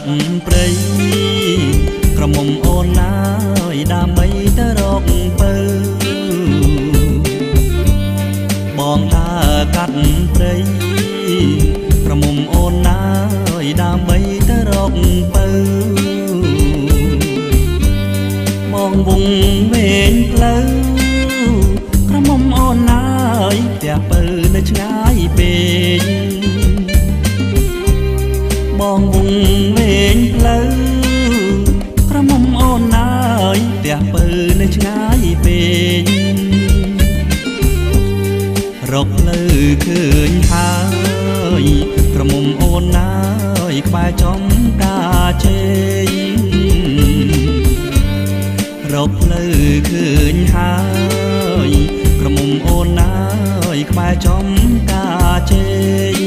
ព្រៃក្រមុំអូនឡើយដើម្បីទៅរកពៅបងដើរកាត់ព្រៃក្រមុំអូនឡើយដើម្បីទៅរកពៅបងវងវែងផ្លូវក្រមុំអូនឡើយផ្ទះពៅនៅឆ្ងាយពេកបងវងវែងផ្លូវក្រមុំអូនឡើយផ្ទះពៅនៅឆ្ងាយពេករកផ្លូវឃើញហើយក្រមុំអូនឡើយក្បែរចំការជេងរកផ្លូវឃើញហើយក្រមុំអូនឡើយក្បែរចំការជេង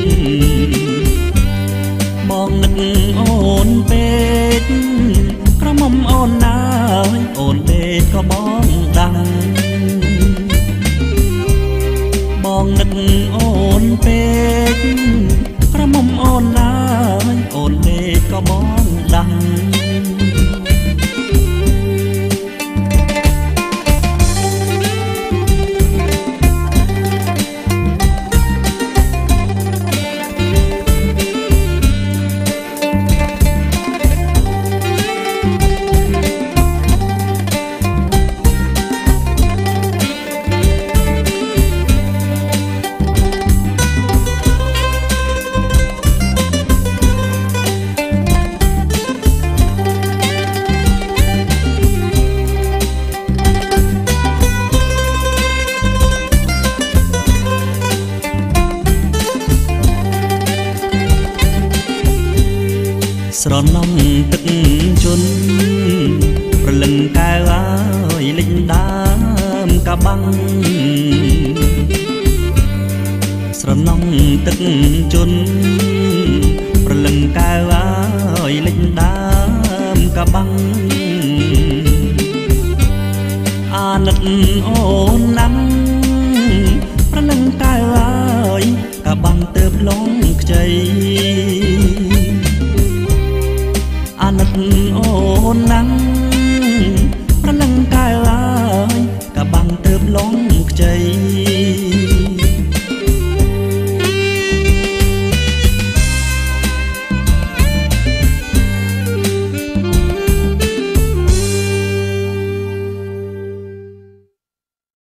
បងនឹកអូនពេកក្រមុំអូនឡើយអូនពេកក៏បងដឹងបងនឹកអូនពេកក្រមុំអូនឡើយអូនពេកក៏បងដឹងស្រណំទឹកជន់ប្រលឹងកែវហើយលិចដើមកបាំងស្រណំទឹកជន់ប្រលឹងកែវហើយលិចដើមកបាំងអាណិតអូនណាំប្រលឹងកែវហើយកបាំងទៅផ្លងខ្ចីអាណិតអូនណាំ